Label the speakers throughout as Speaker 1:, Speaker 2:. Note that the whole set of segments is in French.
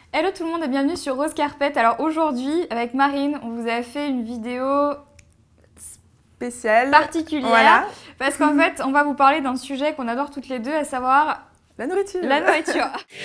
Speaker 1: Hello tout le monde et bienvenue sur Rose Carpet. Alors aujourd'hui, avec Marine, on vous a fait une vidéo
Speaker 2: spéciale,
Speaker 1: particulière.
Speaker 2: Voilà.
Speaker 1: Parce qu'en fait, on va vous parler d'un sujet qu'on adore toutes les deux, à savoir
Speaker 2: la nourriture.
Speaker 1: La nourriture.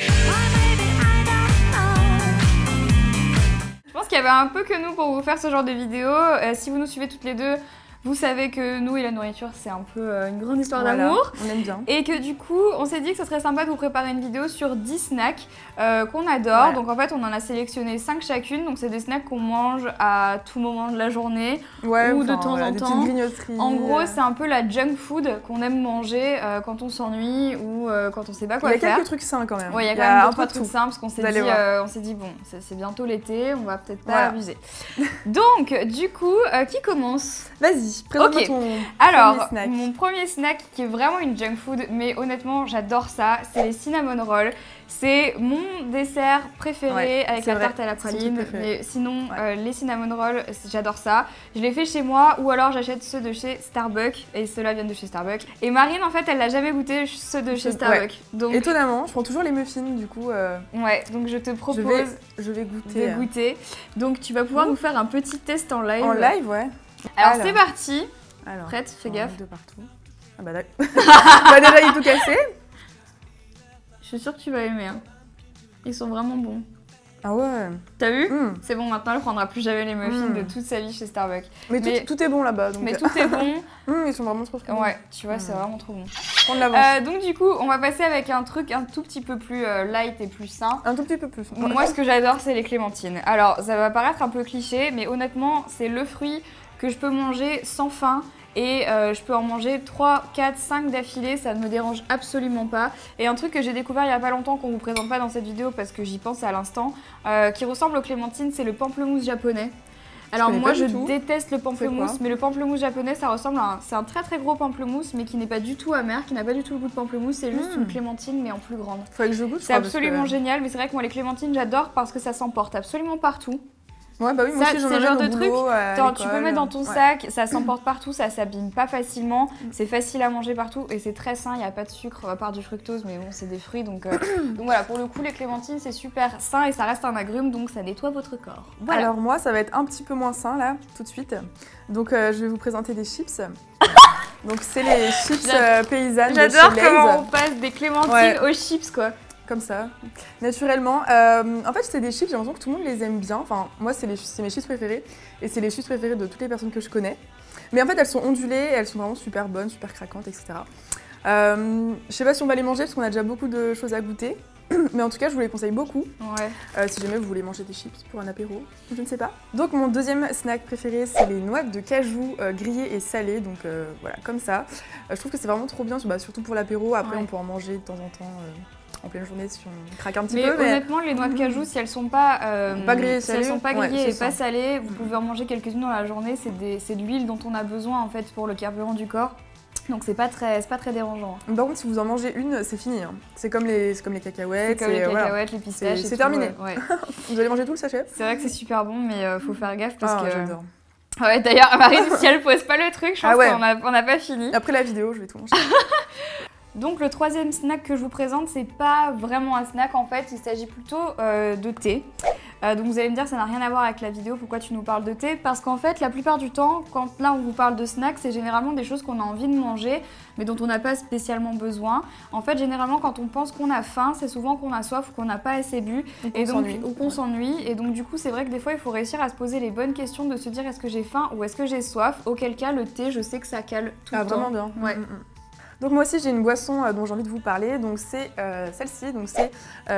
Speaker 1: Je pense qu'il y avait un peu que nous pour vous faire ce genre de vidéo. Si vous nous suivez toutes les deux, vous savez que nous et la nourriture, c'est un peu une grande histoire d'amour.
Speaker 2: On aime bien.
Speaker 1: Et que du coup, on s'est dit que ce serait sympa de vous préparer une vidéo sur 10 snacks qu'on adore. Donc en fait, on en a sélectionné 5 chacune. Donc c'est des snacks qu'on mange à tout moment de la journée ou de temps en temps.
Speaker 2: Des grignoteries.
Speaker 1: En gros, c'est un peu la junk food qu'on aime manger quand on s'ennuie ou quand on sait pas quoi faire.
Speaker 2: Il y a quelques trucs sains quand même.
Speaker 1: Ouais, il y a quand même 2-3 trucs simples parce qu'on s'est dit, bon, c'est bientôt l'été, on va peut-être pas abuser. Donc, du coup, qui commence?
Speaker 2: Vas-y, présente-moi ton
Speaker 1: Alors,
Speaker 2: premier snack.
Speaker 1: Mon premier snack qui est vraiment une junk food, mais honnêtement, j'adore ça, c'est les cinnamon rolls. C'est mon dessert préféré avec la tarte à la praline. Mais sinon, les cinnamon rolls, j'adore ça. Je les fais chez moi ou alors j'achète ceux de chez Starbucks et ceux-là viennent de chez Starbucks. Et Marine, en fait, elle n'a jamais goûté ceux de chez Starbucks. Donc...
Speaker 2: Étonnamment, je prends toujours les muffins du coup.
Speaker 1: Ouais, donc je te propose
Speaker 2: je vais goûter.
Speaker 1: de goûter. Donc tu vas pouvoir nous faire un petit test en live.
Speaker 2: En live, ouais.
Speaker 1: Alors c'est parti.
Speaker 2: Alors,
Speaker 1: prête, fais gaffe.
Speaker 2: De partout. Ah bah d'accord. Bah déjà il est tout cassé.
Speaker 1: Je suis sûre que tu vas aimer. Hein. Ils sont vraiment bons.
Speaker 2: Ah ouais.
Speaker 1: T'as vu? C'est bon, maintenant elle prendra plus jamais les muffins de toute sa vie chez Starbucks.
Speaker 2: Mais tout est bon là-bas.
Speaker 1: Mais tout est bon.
Speaker 2: Ils sont vraiment trop bons.
Speaker 1: Ouais, tu vois, c'est vraiment trop bon.
Speaker 2: Prends de l'avance.
Speaker 1: Donc du coup, on va passer avec un truc un tout petit peu plus light et plus sain.
Speaker 2: Un tout petit peu plus.
Speaker 1: Moi, ce que j'adore, c'est les clémentines. Alors, ça va paraître un peu cliché, mais honnêtement, c'est le fruit que je peux manger sans faim. Et je peux en manger 3, 4, 5 d'affilée, ça ne me dérange absolument pas. Et un truc que j'ai découvert il n'y a pas longtemps, qu'on ne vous présente pas dans cette vidéo parce que j'y pense à l'instant, qui ressemble aux clémentines, c'est le pamplemousse japonais. Alors moi je déteste le pamplemousse, mais le pamplemousse japonais ça ressemble à c'est un très très gros pamplemousse mais qui n'est pas du tout amer, qui n'a pas du tout le goût de pamplemousse, c'est juste une clémentine mais en plus grande.
Speaker 2: Faudrait que je goûte.
Speaker 1: C'est absolument génial, mais c'est vrai que moi les clémentines j'adore parce que ça s'emporte absolument partout.
Speaker 2: Ouais, bah oui, moi aussi j'en ai
Speaker 1: genre de truc, tu peux mettre dans ton sac, ça s'emporte partout, ça s'abîme pas facilement, c'est facile à manger partout et c'est très sain, il n'y a pas de sucre à part du fructose, mais bon, c'est des fruits donc voilà, pour le coup, les clémentines c'est super sain et ça reste un agrume donc ça nettoie votre corps. Voilà.
Speaker 2: Alors, moi, ça va être un petit peu moins sain là, tout de suite. Donc, je vais vous présenter des chips. Donc, c'est les chips paysannes.
Speaker 1: J'adore comment on passe des clémentines aux chips quoi.
Speaker 2: Comme ça, naturellement. En fait, c'est des chips, j'ai l'impression que tout le monde les aime bien. Enfin, moi, c'est mes chips préférés. Et c'est les chips préférés de toutes les personnes que je connais. Mais en fait, elles sont ondulées, elles sont vraiment super bonnes, super craquantes, etc. Je sais pas si on va les manger parce qu'on a déjà beaucoup de choses à goûter. Mais en tout cas, je vous les conseille beaucoup. Ouais. Si jamais vous voulez manger des chips pour un apéro, je ne sais pas. Donc, mon deuxième snack préféré, c'est les noix de cajou grillées et salées. Donc, voilà, comme ça. Je trouve que c'est vraiment trop bien, surtout pour l'apéro. Après, on peut en manger de temps en temps. En pleine journée si on craque un petit peu.
Speaker 1: Mais honnêtement, les noix de cajou, si elles sont pas
Speaker 2: grillées,
Speaker 1: si elles sont pas grillées et pas salées, vous pouvez en manger quelques-unes dans la journée. C'est de l'huile dont on a besoin en fait pour le carburant du corps. Donc c'est pas très dérangeant.
Speaker 2: Par contre, si vous en mangez une, c'est fini. Hein. C'est comme les cacahuètes.
Speaker 1: C'est comme les cacahuètes, les pistaches.
Speaker 2: C'est terminé. Ouais. Vous allez manger tout le sachet.
Speaker 1: C'est vrai que c'est super bon, mais faut faire gaffe parce que.
Speaker 2: J'adore.
Speaker 1: Ouais, d'ailleurs, Marine, si elle pose pas le truc, je pense qu'on n'a pas fini.
Speaker 2: Après la vidéo, je vais tout manger.
Speaker 1: Donc le troisième snack que je vous présente, c'est pas vraiment un snack en fait, il s'agit plutôt de thé. Donc vous allez me dire ça n'a rien à voir avec la vidéo, pourquoi tu nous parles de thé? Parce qu'en fait la plupart du temps, quand là on vous parle de snack, c'est généralement des choses qu'on a envie de manger, mais dont on n'a pas spécialement besoin. En fait généralement quand on pense qu'on a faim, c'est souvent qu'on a soif ou qu'on n'a pas assez bu, ou qu'on s'ennuie. Et donc du coup c'est vrai que des fois il faut réussir à se poser les bonnes questions, de se dire est-ce que j'ai faim ou est-ce que j'ai soif? Auquel cas le thé, je sais que ça cale tout le temps.
Speaker 2: Vraiment bien.
Speaker 1: Ouais.
Speaker 2: Donc moi aussi j'ai une boisson dont j'ai envie de vous parler, donc c'est celle-ci, donc c'est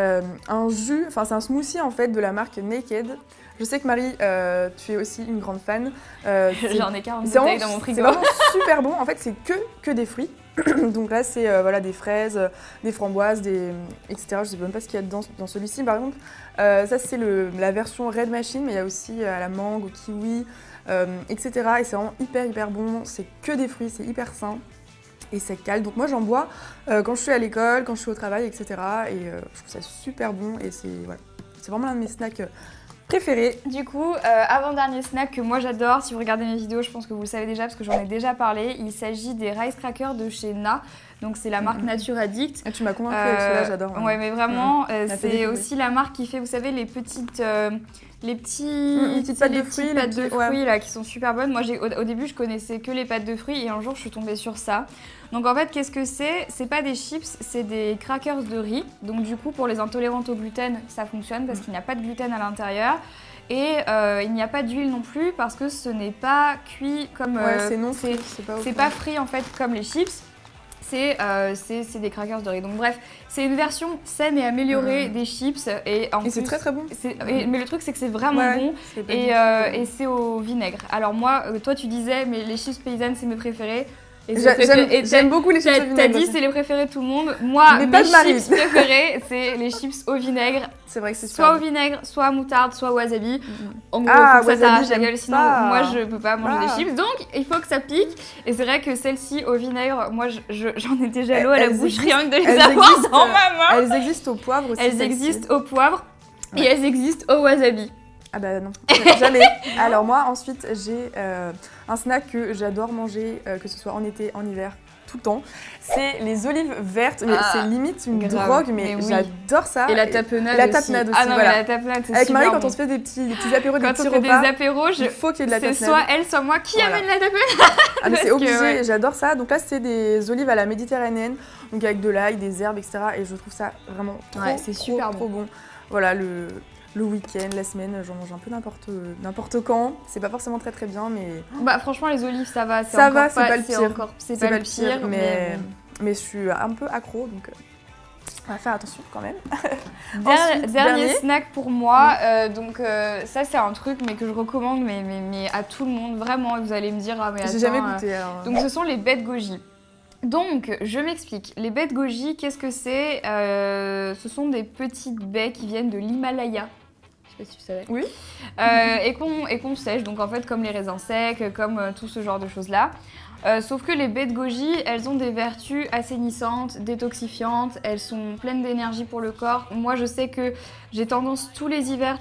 Speaker 2: un jus, enfin c'est un smoothie en fait de la marque Naked. Je sais que Marie, tu es aussi une grande fan.
Speaker 1: J'en ai 40 bouteilles dans mon frigo.
Speaker 2: C'est vraiment super bon, en fait c'est que des fruits. Donc là c'est voilà, des fraises, des framboises, etc. Je sais même pas ce qu'il y a dedans dans celui-ci par exemple. Ça c'est la version Red Machine, mais il y a aussi à la mangue, au kiwi, etc. Et c'est vraiment hyper bon, c'est que des fruits, c'est hyper sain. Et ça cale, donc moi j'en bois quand je suis à l'école, quand je suis au travail, etc. Et je trouve ça super bon et c'est vraiment l'un de mes snacks préférés.
Speaker 1: Du coup, avant-dernier snack que moi j'adore, si vous regardez mes vidéos, je pense que vous le savez déjà parce que j'en ai déjà parlé, il s'agit des rice crackers de chez Na. Donc c'est la marque Nature Addict.
Speaker 2: Ah, tu m'as convaincue avec cela, j'adore.
Speaker 1: Ouais, mais vraiment, c'est aussi la marque qui fait, vous savez, les petites pâtes de fruits là, qui sont super bonnes. Moi, au début, je connaissais que les pâtes de fruits et un jour, je suis tombée sur ça. Donc en fait, qu'est-ce que c'est? C'est pas des chips, c'est des crackers de riz. Donc du coup, pour les intolérantes au gluten, ça fonctionne parce qu'il n'y a pas de gluten à l'intérieur. Et il n'y a pas d'huile non plus parce que ce n'est pas cuit comme... c'est pas frit en fait comme les chips. C'est des crackers de riz. Donc bref, c'est une version saine et améliorée des chips. Et
Speaker 2: c'est très très bon.
Speaker 1: Mais le truc, c'est que c'est vraiment bon. Et c'est au vinaigre. Alors moi, toi tu disais, mais les chips paysannes, c'est mes préférés.
Speaker 2: J'aime beaucoup les chips au vinaigre.
Speaker 1: T'as dit c'est les préférés de tout le monde. Moi, mes chips préférés, c'est les chips au vinaigre.
Speaker 2: C'est vrai que c'est
Speaker 1: soit au vinaigre, soit à moutarde, soit wasabi. En gros, faut que ça t'arrache la gueule, sinon moi je peux pas manger des chips. Donc il faut que ça pique. Et c'est vrai que celle-ci au vinaigre, moi j'en étais jaloux à la bouche rien que de les avoir dans ma main.
Speaker 2: Elles existent au poivre aussi.
Speaker 1: Elles existent au poivre et elles existent au wasabi.
Speaker 2: Ah bah non, jamais. Alors moi ensuite j'ai un snack que j'adore manger, que ce soit en été, en hiver, tout le temps. C'est les olives vertes, mais c'est limite une drogue, mais j'adore ça.
Speaker 1: Et la tapenade aussi.
Speaker 2: Ah non,
Speaker 1: voilà. La tapenade, c'est
Speaker 2: avec Marie,
Speaker 1: bon.
Speaker 2: quand on se fait des petits apéros, des petits
Speaker 1: repas,
Speaker 2: des apéros, il faut qu'il y ait de la tapenade.
Speaker 1: C'est soit elle, soit moi qui amène la tapenade.
Speaker 2: Ah mais c'est obligé, j'adore ça. Donc là c'est des olives à la méditerranéenne, donc avec de l'ail, des herbes, etc. Et je trouve ça vraiment trop bon. Voilà, le week-end, la semaine, j'en mange un peu n'importe quand. C'est pas forcément très bien, mais...
Speaker 1: Bah franchement, les olives, ça va.
Speaker 2: C'est pas le pire.
Speaker 1: C'est pas le pire,
Speaker 2: mais je suis un peu accro, donc on va faire attention quand même.
Speaker 1: Dernier snack pour moi. Donc ça, c'est un truc mais que je recommande mais à tout le monde. Vraiment, vous allez me dire... Ah, mais attends,
Speaker 2: j'ai jamais goûté. Alors...
Speaker 1: Donc ce sont les baies de goji. Donc, je m'explique. Les baies de goji, qu'est-ce que c'est? Ce sont des petites baies qui viennent de l'Himalaya. Je sais pas si tu savais.
Speaker 2: Oui.
Speaker 1: Et qu'on sèche, donc en fait comme les raisins secs, comme tout ce genre de choses-là. Sauf que les baies de goji, elles ont des vertus assainissantes, détoxifiantes, elles sont pleines d'énergie pour le corps. Moi, je sais que j'ai tendance tous les hivers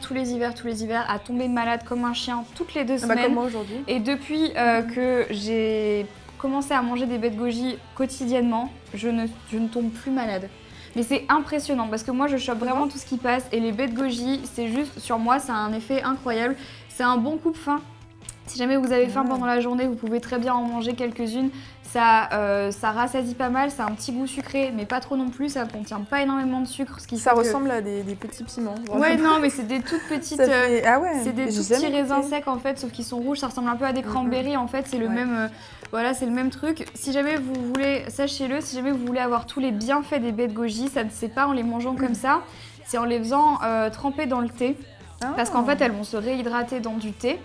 Speaker 1: à tomber malade comme un chien toutes les 2 semaines.
Speaker 2: Comme moi aujourd'hui.
Speaker 1: Et depuis que j'ai commencé à manger des baies de goji quotidiennement, je ne tombe plus malade. Mais c'est impressionnant parce que moi je chope vraiment tout ce qui passe et les baies de goji, c'est juste, sur moi, ça a un effet incroyable. C'est un bon coupe-faim. Si jamais vous avez faim pendant la journée, vous pouvez très bien en manger quelques-unes. Ça rassasie pas mal, ça a un petit goût sucré, mais pas trop non plus, ça contient pas énormément de sucre.
Speaker 2: Ça ressemble à des petits piments.
Speaker 1: Ouais, non, mais c'est des toutes petites... c'est des tout petits raisins secs en fait, sauf qu'ils sont rouges, ça ressemble un peu à des cranberries en fait, c'est le même... Voilà, c'est le même truc. Si jamais vous voulez, sachez-le, si jamais vous voulez avoir tous les bienfaits des baies de goji, ça ne se fait pas en les mangeant comme ça, c'est en les faisant tremper dans le thé. Parce qu'en fait, elles vont se réhydrater dans du thé.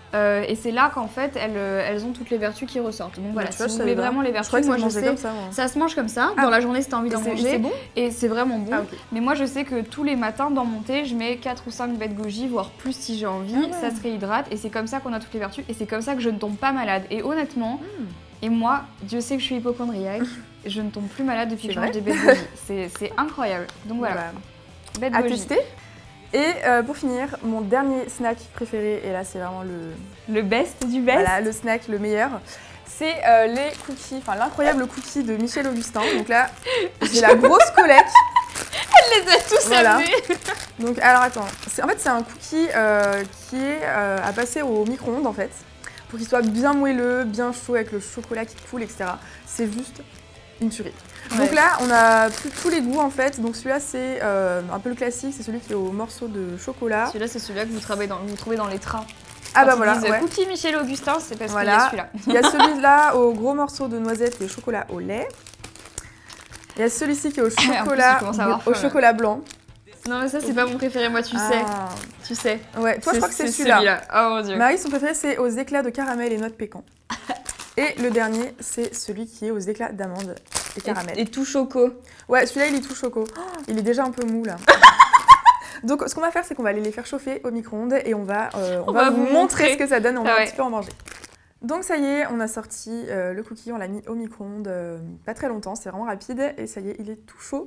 Speaker 1: Et c'est là qu'en fait elles ont toutes les vertus qui ressortent. Donc voilà, si vous voulez vraiment les vertus, moi je sais, ça se mange comme ça, dans la journée si t'as envie d'en manger, bon et c'est vraiment bon. Mais moi je sais que tous les matins dans mon thé, je mets 4 ou 5 baies de goji, voire plus si j'ai envie, ça se réhydrate et c'est comme ça qu'on a toutes les vertus et c'est comme ça que je ne tombe pas malade. Et honnêtement, et moi, Dieu sait que je suis hypochondriaque, je ne tombe plus malade depuis que je mange des baies de goji. C'est incroyable. Donc voilà, baies de goji.
Speaker 2: Et pour finir, mon dernier snack préféré, et là c'est vraiment
Speaker 1: le best du best.
Speaker 2: Voilà, le snack le meilleur. C'est les cookies, enfin l'incroyable cookie de Michel Augustin. Donc là, j'ai la grosse collecte.
Speaker 1: Elle les a tous amenés.
Speaker 2: Donc alors attends, en fait c'est un cookie qui est à passer au micro-ondes en fait, pour qu'il soit bien moelleux, bien chaud avec le chocolat qui coule, etc. C'est juste une tuerie. Donc là, on a tous les goûts en fait. Donc celui-là, c'est un peu le classique, c'est celui qui est au morceau de chocolat.
Speaker 1: Celui-là, c'est celui-là que vous trouvez dans les trains.
Speaker 2: Ah bah voilà.
Speaker 1: Cookie Michel Augustin, c'est parce qu'il y a celui-là.
Speaker 2: Il y a celui-là au gros morceau de noisette et chocolat au lait. Il y a celui-ci qui est au chocolat blanc.
Speaker 1: Non mais ça c'est pas mon préféré, moi tu sais.
Speaker 2: Ouais, toi je crois que c'est celui-là.
Speaker 1: Oh mon dieu.
Speaker 2: Marie, son préféré c'est aux éclats de caramel et noix de pécan. Et le dernier, c'est celui qui est aux éclats d'amande et caramel.
Speaker 1: Et tout choco.
Speaker 2: Ouais, celui-là, il est tout choco. Il est déjà un peu mou, là. Donc, ce qu'on va faire, c'est qu'on va aller les faire chauffer au micro-ondes et on va vous montrer ce que ça donne. On va un petit peu en manger. Donc, ça y est, on a sorti le cookie, on l'a mis au micro-ondes pas très longtemps. C'est vraiment rapide. Et ça y est, il est tout chaud.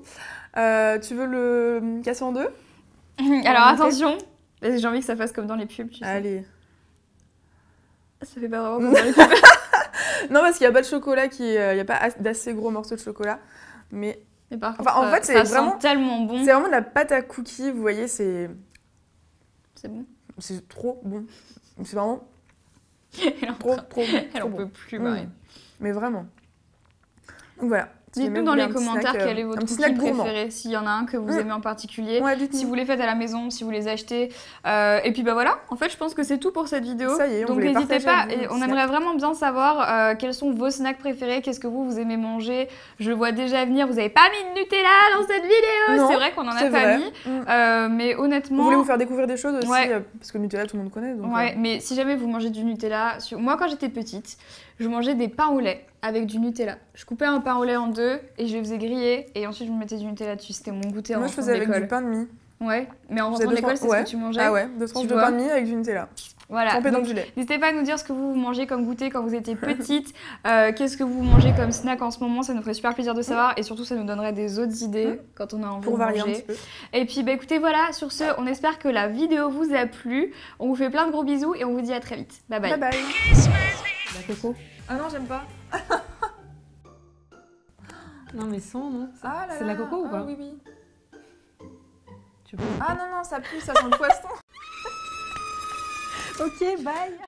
Speaker 2: Tu veux le casser en deux?
Speaker 1: Alors, attention. J'ai envie que ça fasse comme dans les pubs, tu sais.
Speaker 2: Allez.
Speaker 1: Ça fait pas vraiment comme dans les pubs.
Speaker 2: Non, parce qu'il n'y a pas de chocolat, il n'y a pas d'assez gros morceaux de chocolat. Mais
Speaker 1: par contre,
Speaker 2: en fait, c'est
Speaker 1: ça
Speaker 2: vraiment
Speaker 1: sent tellement bon.
Speaker 2: C'est vraiment de la pâte à cookies, vous voyez, c'est
Speaker 1: bon.
Speaker 2: C'est trop bon. C'est vraiment
Speaker 1: trop
Speaker 2: bon.
Speaker 1: Elle en peut plus, Marie.
Speaker 2: Mais vraiment. Donc voilà.
Speaker 1: Dites-nous dans les commentaires quel est votre cookie
Speaker 2: gourmand
Speaker 1: préféré, s'il y en a un que vous aimez en particulier,
Speaker 2: ouais,
Speaker 1: si vous les faites à la maison, si vous les achetez. Et puis bah voilà, en fait je pense que c'est tout pour cette vidéo.
Speaker 2: Ça y est,
Speaker 1: donc n'hésitez pas, et on aimerait vraiment bien savoir quels sont vos snacks préférés, qu'est-ce que vous aimez manger. Je vois déjà venir, vous avez pas mis de Nutella dans cette vidéo, c'est vrai qu'on en a pas mis, mais honnêtement...
Speaker 2: Vous voulez vous faire découvrir des choses aussi, parce que le Nutella tout le monde connaît. Donc,
Speaker 1: mais si jamais vous mangez du Nutella, moi quand j'étais petite, je mangeais des pains au lait avec du Nutella. Je coupais un pain au lait en deux et je les faisais griller et ensuite je me mettais du Nutella dessus. C'était mon goûter en rentrant de l'école.
Speaker 2: Moi je faisais avec du pain de mie.
Speaker 1: Ouais, mais en rentrant de l'école, c'est ce que tu mangeais.
Speaker 2: Ah ouais, 2 tranches de pain de mie avec du Nutella.
Speaker 1: Voilà, donc n'hésitez pas à nous dire ce que vous mangez comme goûter quand vous étiez petite, qu'est-ce que vous mangez comme snack en ce moment, ça nous ferait super plaisir de savoir et surtout ça nous donnerait des autres idées quand on a envie de manger.
Speaker 2: Un petit peu.
Speaker 1: Et puis bah écoutez voilà, sur ce, on espère que la vidéo vous a plu, on vous fait plein de gros bisous et on vous dit à très vite. Bye bye.
Speaker 2: Bye bye.
Speaker 3: La coco.
Speaker 2: Ah non, j'aime pas.
Speaker 3: Non mais sans, non.
Speaker 2: C'est
Speaker 3: de la coco ou pas?
Speaker 2: Oui, oui.
Speaker 3: Tu peux...
Speaker 2: Ah non, ça pue, ça sent le poisson.
Speaker 3: Ok, bye.